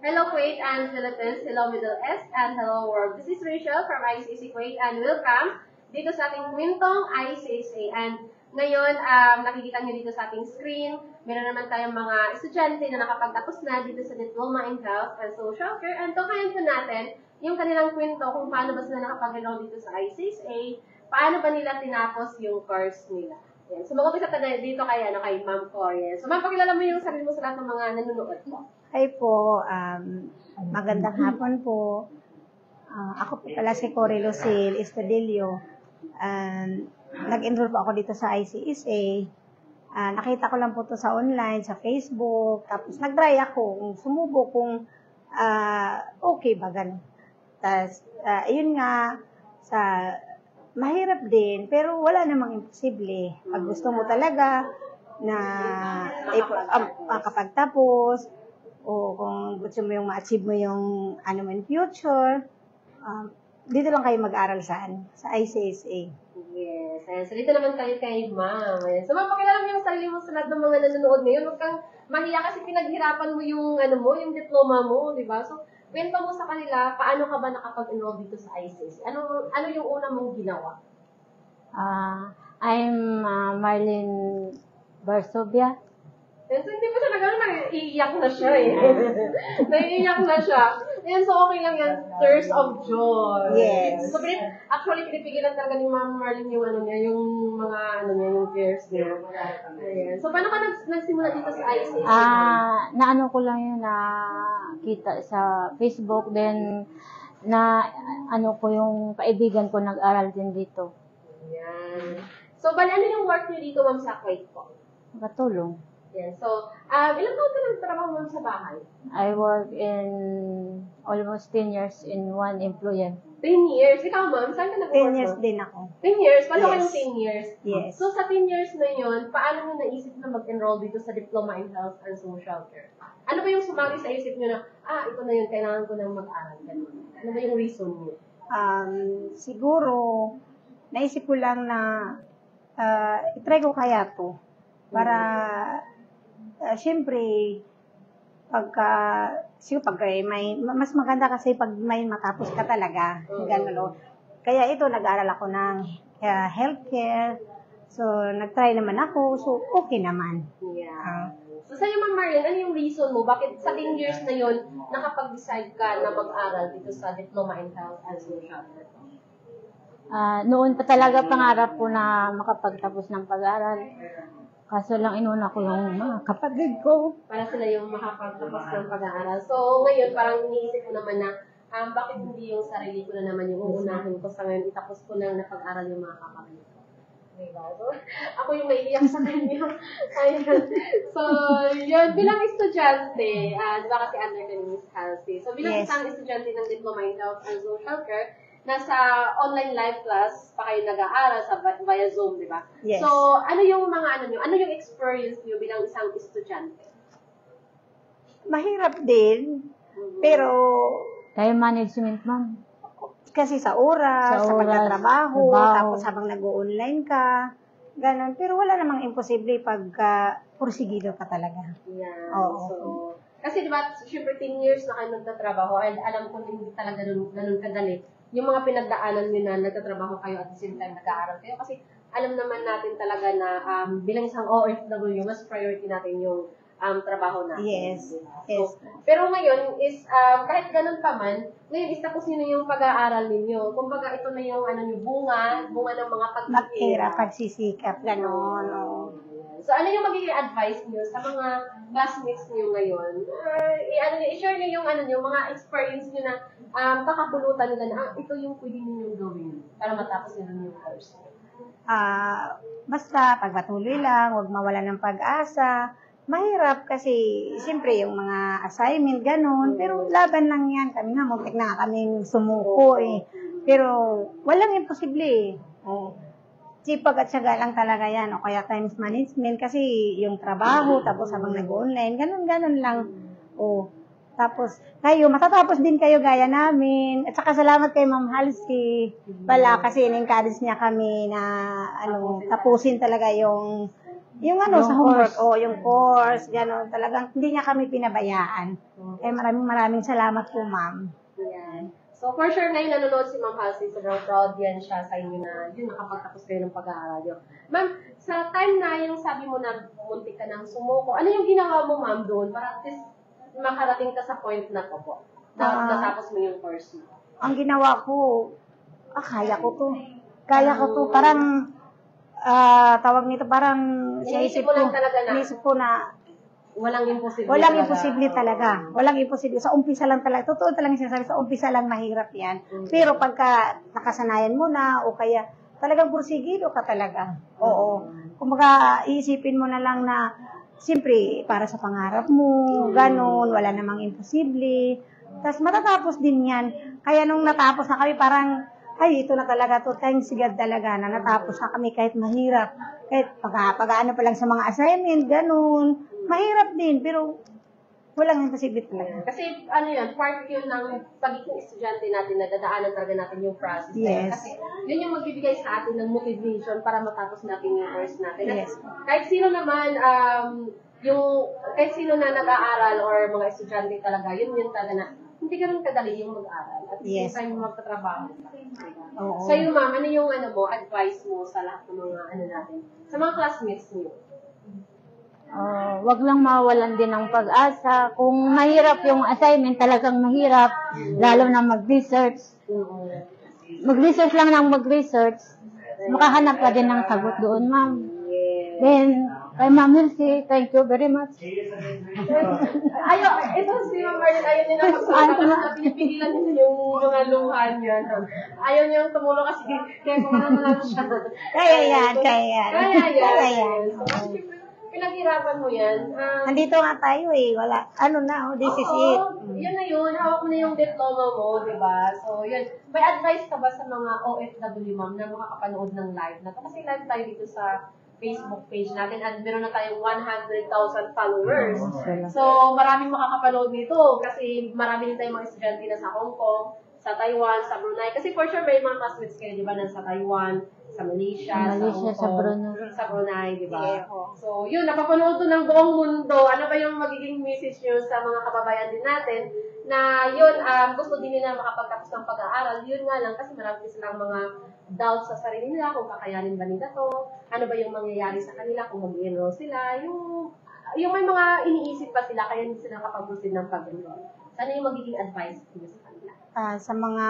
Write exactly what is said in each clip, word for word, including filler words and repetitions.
Hello Kuwait and Philippines, hello Middle East, and hello world. This is Rachel from I C C Kuwait and welcome dito sa ating kwentong I C C A. And ngayon, um, nakikita nyo dito sa ating screen, meron naman tayong mga estudyante na nakapagtapos na dito sa Diploma in Health and Social Care. And tukayan po natin yung kanilang kwento kung paano ba sila nakapag-enroll dito sa I C C A, paano ba nila tinapos yung course nila. Yan. So, mag-upisa tayo dito kay, ano, kay Ma'am Cory. So, Ma'am, pakilala mo yung sarili mo sa lahat ng mga nanonood mo. Hi po, um, magandang hapon po. Uh, ako po pala si Cory Lucille Estudillo. Um, Nag-enroll po ako dito sa I C S A. Uh, nakita ko lang po to sa online, sa Facebook. Tapos nag-try ako, sumubok kung uh, okay ba ganun. Tapos, uh, ayun nga, sa mahirap din, pero wala namang imposible. Pag gusto mo talaga na eh, um, makapagtapos, o kung gusto mo yung ma-achieve mo yung ano mo in future, um, dito lang kayo mag-aral saan? Sa I C S A. Yes. Ayan. So, dito naman tayo kay Ma'am. So, Ma'am, pakilala mo yung sarili mo sa lahat ng mga nanonood ngayon. Huwag kang mahiya kasi pinaghirapan mo yung, ano mo, yung diploma mo, di ba? So, kwento mo sa kanila, paano ka ba nakapag-enroll dito sa I C S A? Ano, ano yung una mong ginawa? Uh, I'm uh, Marlene Barsovia. So, hindi pa siya nag-ano, naiiyak na siya eh. Naiiyak na siya. Ayan, so okay lang yan. Tears of joy. Yes. So, actually, pinipigilan talaga ni Ma'am Marlene yung ano niya, yung mga ano niya, yung tears niya. Ayan. So, paano ka nag nagsimula dito sa I C S A? Ah, uh, naano ko lang yun na kita sa Facebook, then na ano ko yung kaibigan ko nag-aral din dito. Ayan. So, bali, ano yung work niyo dito, Ma'am, sa Kuwait po? Katulong. Yan. So, um, ilang taon ka nagtrabaho mo sa bahay? I work in almost ten years in one employer. ten years? Ikaw, Ma'am, saan ka nag-work? ten years din ako. ten years? Paano Yes. kayong ten years? Yes. So, sa ten years na yun, paano mo naisip na mag-enroll dito sa Diploma in Health and Social Care? Ano ba yung sumari sa isip nyo na, ah, ito na yun, kailangan ko nang mag-aral. Ganun. Ano ba yung reason nyo? Um, siguro, naisip ko lang na uh, itry ko kaya to. Para, uh, syempre, pagka, siguro pag may, mas maganda kasi pag may matapos ka talaga. Mm. Ganun, no? Kaya ito, nag-aaral ako ng uh, healthcare. So, nag-try naman ako. So, okay naman. Yeah. So, sa'yo, Ma'am Marlene, ano yung reason mo? Bakit sa ten years na yun, nakapag-decide ka na mag-aral dito sa Diploma in Health and Social Care? Uh, noon pa talaga pangarap ko na makapagtapos ng pag-aaral. Kaso lang inuna ko yung mga kapatid ko. Para sila yung makapagtapos ng pag-aaral. So, ngayon, parang iniisip ko naman na, um, bakit hindi yung sarili ko na naman yung uunahin ko sa ngayon, itapos ko lang na pag-aral yung mga kapatid ko. Diba? So, ako yung naiiyak sa kanya. Ayan. So, yun, bilang estudyante, uh, di ba kasi under ka ni Miss Halsey. So, bilang Yes. isang estudyante ng Diploma in Health and Social Care, nasa online live class pa kayo nag-aaral sa via Zoom, di ba? Yes. So, ano yung mga ano nyo? Ano yung experience nyo bilang isang estudyante? Mahirap din, pero Time management, ma'am. kasi sa oras, Sa sa, oras, pagtatrabaho, trabaho. tapos habang nag-online ka, ganun. Pero wala namang imposible pagka pursigido ka talaga. Yeah. Oo. So, kasi di ba, syempre ten years na kayo nagtatrabaho and alam ko hindi talaga ganun, ganun kadali. Yung mga pinagdaanan nyo na nagtatrabaho kayo at the same time nag-aaral kayo. Kasi alam naman natin talaga na um, bilang isang O F W, mas priority natin yung um, trabaho natin. Yes. Diba? Yes. So, pero ngayon is, um, kahit ganun pa man, ngayon is tapos nyo na yung pag-aaral ninyo. Kumbaga ito na yung ano nyo, bunga, bunga ng mga Mag-era, pagkikira. pagsisikap, gano'n. oo. So, ano yung magiging advice niyo sa mga classmates niyo ngayon? Uh, i-ano niyo, i-share niyo yung ano niyo, mga experience niyo na um, kakapulutan nila na ah, ito yung pwede niyo gawin para matapos nila yung course. Ah, basta pagpatuloy lang, huwag mawala ng pag-asa. Mahirap kasi, siyempre, yung mga assignment, gano'n. Pero laban lang yan. Kami nga, muntik na kami sumuko eh. Pero walang imposible eh. Oh. Sipag at syaga lang talaga yan. O kaya times management kasi yung trabaho, tapos habang nag-online, gano'n-gano'n lang. O, tapos, kayo, matatapos din kayo gaya namin. At saka salamat kay Ma'am Halsey. Wala kasi in-encourage niya kami na ano, tapusin talaga yung Yung ano, Yung sa homework, course. o yung course, gano'n. Talagang hindi niya kami pinabayaan. Eh, maraming maraming salamat po, ma'am. Yan. So, for sure, ngayon nanonood si Ma'am Halsey. Sobrang proud yan siya sa inyo na yun, nakapagtapos kayo ng pag-aaral nyo. Ma'am, sa time na yung sabi mo na muntik ka ng sumuko, ano yung ginawa mo, ma'am, doon para at least makarating ka sa point na to po? Na Ah. natapos mo yung course mo. Ang ginawa ko, ah, kaya ko to. Kaya ko to. Parang, ah, tawag nito, parang sa Iniisip isip mo ko, lang talaga na iniisip ko na, walang imposible walang talaga. imposible talaga. Walang imposible. Sa umpisa lang talaga. Totoo talaga yung sinasabi. Sa umpisa lang mahirap yan. Mm. Pero pagka nakasanayan mo na o kaya talagang pursigido ka talaga. Oo. Kumbaga, iisipin mo na lang na siyempre, para sa pangarap mo, ganun, wala namang imposible. Tapos matatapos din yan. Kaya nung natapos na kami, parang, ay, ito na talaga to. Thanks God talaga na natapos na kami kahit mahirap. Kahit pag, pag-ano pa lang sa mga assignment, ganun. Mahirap din, pero walang imposible talaga. Kasi ano yun, part yun ng pagiging estudyante natin na dadaanan talaga natin yung process. na yun. Yes. Kasi yun yung magbibigay sa atin ng motivation para matapos natin yung course natin. At Yes. kahit sino naman, um, yung, kahit sino na nag-aaral or mga estudyante talaga, yun yun talaga na hindi ganun kadali yung mag-aaral. At the Yes. same time, magtatrabaho. Oo. So yung ma'am, ano yung ano mo, advice mo sa lahat ng mga ano natin, sa mga classmates mo? Uh, wag lang mawalan din ng pag-asa. Kung mahirap yung assignment, talagang mahirap, lalo na mag-research. Mag-research lang ng mag-research, makahanap ka din ng sagot doon, ma'am. Then, kay Ma'am Elsie, thank you very much. Ayaw, ito si Ma'am Marlene, ayaw niya na magsalita kasi pinipigilan niya yung mga luha niya. Ayaw niya yung tumulong kasi kaya kumana na lang siya. Kaya yan, kaya yan. Kaya yan. Kaya yan. So, kasi pinaghirapan mo yan. Um, Nandito nga tayo eh. Wala. Ano na, oh, this is it. Oo, yun na yun. Hawak mo na yung diploma mo, di ba? So, yun. May advice ka ba sa mga O F W, ma'am, na makakapanood ng live na to? Kasi live tayo dito sa Facebook page natin at meron na tayong one hundred thousand followers. So, maraming makakapanood nito kasi marami din tayong mga estudyante na sa Hong Kong, sa Taiwan, sa Brunei. Kasi for sure, may mga classmates kayo, di ba, na sa Taiwan, sa Malaysia, Sa Malaysia, Hong sa Kong, Brunei. sa Brunei, di ba? Yeah, oo. So, yun, napapanood to ng buong mundo. Ano ba yung magiging message nyo sa mga kababayan din natin na yun, um, gusto din nila makapagtapos ng pag-aaral. Yun nga lang, kasi marami silang mga doubts sa sarili nila, kung kakayanin ba nila to, ano ba yung mangyayari sa kanila, kung mag-enroll sila, yung, yung may mga iniisip pa sila, kaya hindi sila kapag-proceed ng pag-enroll. Ano yung magiging advice nyo sa kanila? Ah, sa mga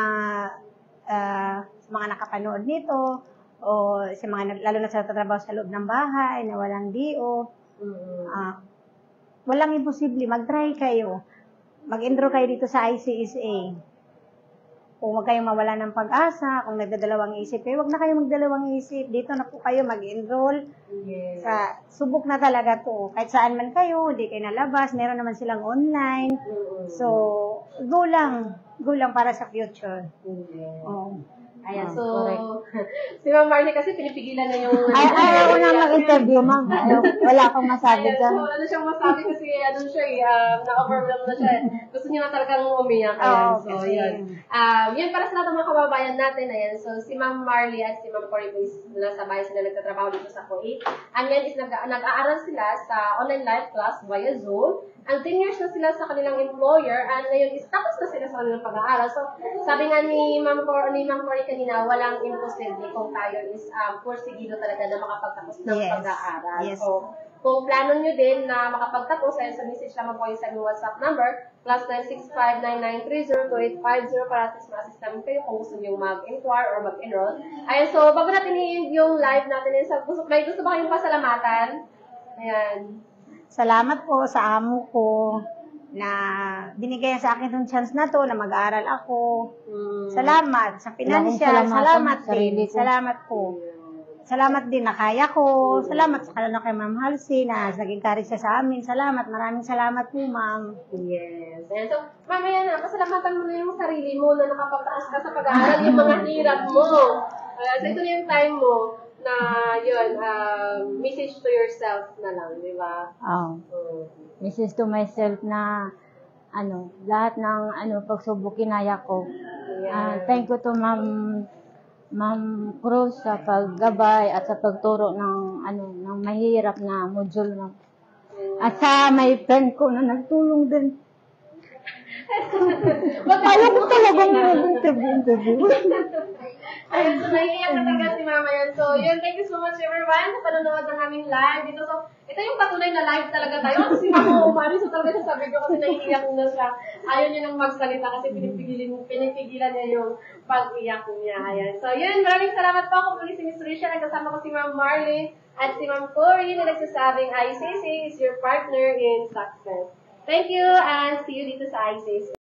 ah, sa mga nakapanood nito o sa mga nag- lalo na sa tatrabaho sa loob ng bahay na walang D O, Mm. ah, walang imposible. Mag-try kayo. Mag-enroll kayo dito sa I C S A. Kung huwag kayong mawala ng pag-asa, kung nagdadalawang isip kayo, huwag na kayo magdalawang isip. Dito na po kayo mag-enroll. Yes. Sa, subok na talaga to. Kahit saan man kayo, hindi kayo nalabas, meron naman silang online. Mm. So, go lang. Go lang para sa future. Yes. Oh. Ayan, Ah, so, correct. si Ma'am Marley kasi pinipigilan na yung... Ay, ayaw ko na mag-interview, ma'am. Ayaw, wala akong masabi Ayan, dyan. so, ano siyang masabi kasi, ano siya eh, um, na-overwhelm na siya. Gusto niya na talagang umiyak. Ayan, Oo, so, kasi- yun. Um, yun, para sa lahat ng mga kababayan natin, ayan, so, si Ma'am Marley at si Ma'am Cory Boyce, nasa bahay sila nagtatrabaho dito sa Kuwait. And yan is, nag- nag-aaral sila sa online live class via Zoom. And ten years na sila sa kanilang employer, and ngayon is tapos na sila sa kanilang pag-aaral. So, sabi nga ni Ma'am Cor ni Ma'am Cory kanina, walang imposible kung tayo is um, pursigido talaga na makapagtapos ng Yes. pag-aaral. Yes. So, kung plano nyo din na makapagtapos, ayun sa message lamang po yung sa aming WhatsApp number, plus nine six five nine nine three zero two eight five zero para at least ma-assist namin kayo kung gusto nyo mag-inquire or mag-enroll. Ayun, so bago natin i-end yung live natin, ayun, sa, gusto, may gusto ba kayong pasalamatan? Ayan. Salamat po sa amo ko na binigay sa akin yung chance na to na mag-aaral ako. Mm. Salamat sa financial. Wala akong Salamat salamatan, sarili din. ko. Salamat po. Salamat din na kaya ko. Salamat sa kalano kay Ma'am Halsey na naging kari siya sa amin. Salamat. Maraming salamat po, Ma'am. Yes. Ayan. So, mamaya na, pasalamatan mo na yung sarili mo na nakapagtapos ka sa pag-aaral, yung mga hirap mo. Uh, so, ito na yung time mo na, yun, um, message to yourself na lang, di ba? Oh. Mm. Message to myself na ano, lahat ng ano pagsubok kinaya ko. Ah, thank you to Ma'am Ma'am Cruz sa paggabay at sa pagturo ng ano ng mahirap na module na. At sa may friend ko na nagtulong din. Ayaw ko talagang mag-interview. Ayun, so naiiyak na talaga si Mama yan. So, yun, thank you so much everyone sa panonood ng aming live dito. So, ito yung patunay na live talaga tayo. Kasi si Mama umari, so talaga sa sabi ko kasi naiiyak na siya. Ayaw niya nang magsalita kasi pinipigilin, pinipigilan niya yung pag-iyak niya. Ayan. So, yun, maraming salamat po. Ako muli si Miss Risha. Nagkasama ko si Ma'am Marlene at si Ma'am Cory na nagsasabing I C C is your partner in success. Thank you and see you dito sa I C C.